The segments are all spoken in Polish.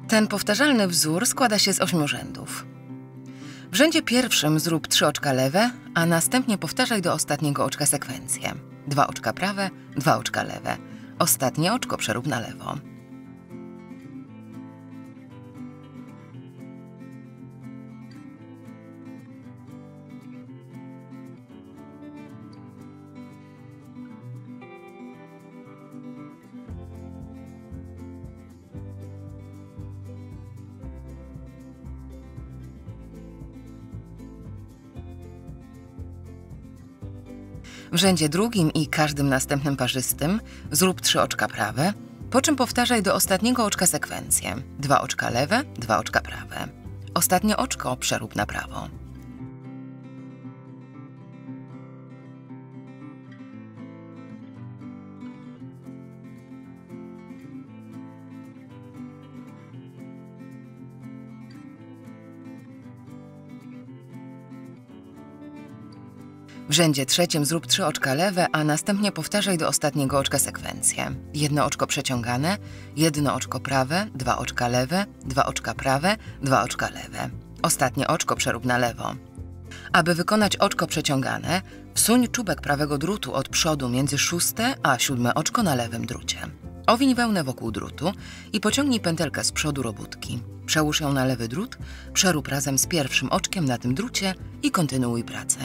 Ten powtarzalny wzór składa się z 8 rzędów. W rzędzie pierwszym zrób 3 oczka lewe, a następnie powtarzaj do ostatniego oczka sekwencję. 2 oczka prawe, 2 oczka lewe. Ostatnie oczko przerób na lewo. W rzędzie drugim i każdym następnym parzystym zrób 3 oczka prawe, po czym powtarzaj do ostatniego oczka sekwencję. 2 oczka lewe, 2 oczka prawe. Ostatnie oczko przerób na prawo. W rzędzie trzecim zrób 3 oczka lewe, a następnie powtarzaj do ostatniego oczka sekwencję. 1 oczko przeciągane, 1 oczko prawe, 2 oczka lewe, 2 oczka prawe, 2 oczka lewe. Ostatnie oczko przerób na lewo. Aby wykonać oczko przeciągane, wsuń czubek prawego drutu od przodu między 6. a 7. oczko na lewym drucie. Owiń wełnę wokół drutu i pociągnij pętelkę z przodu robótki. Przełóż ją na lewy drut, przerób razem z pierwszym oczkiem na tym drucie i kontynuuj pracę.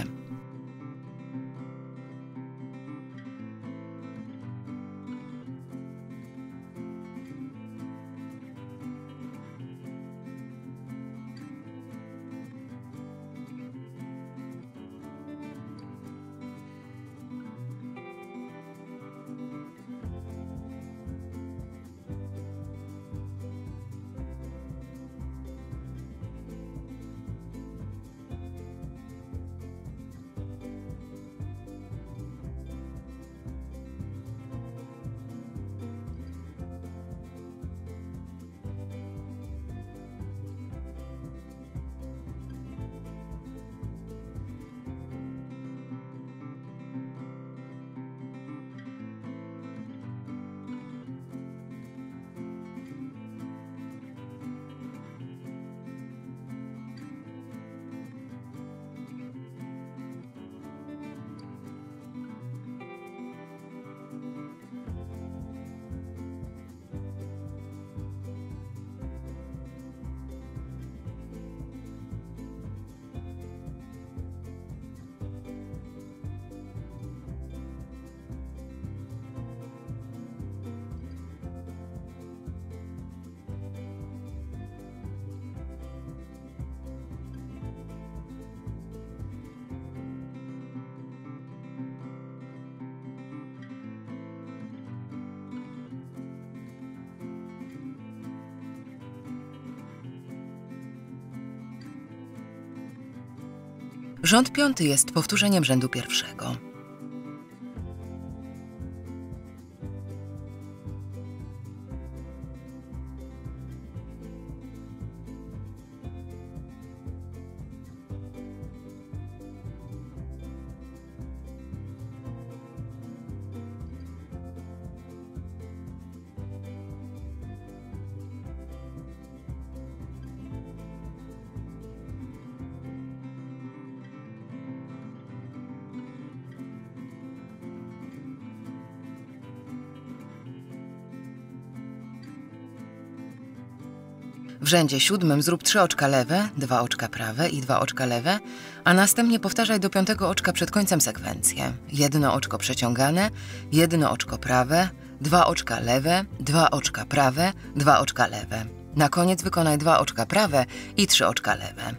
Rząd 5 jest powtórzeniem rzędu pierwszego. W rzędzie 7 zrób 3 oczka lewe, 2 oczka prawe i 2 oczka lewe, a następnie powtarzaj do 5. oczka przed końcem sekwencję. 1 oczko przeciągane, 1 oczko prawe, 2 oczka lewe, 2 oczka prawe, 2 oczka lewe. Na koniec wykonaj 2 oczka prawe i 3 oczka lewe.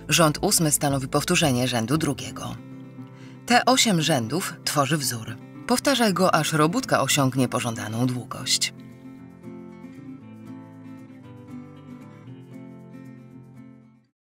Rząd 8 stanowi powtórzenie rzędu 2. Te 8 rzędów tworzy wzór. Powtarzaj go, aż robótka osiągnie pożądaną długość.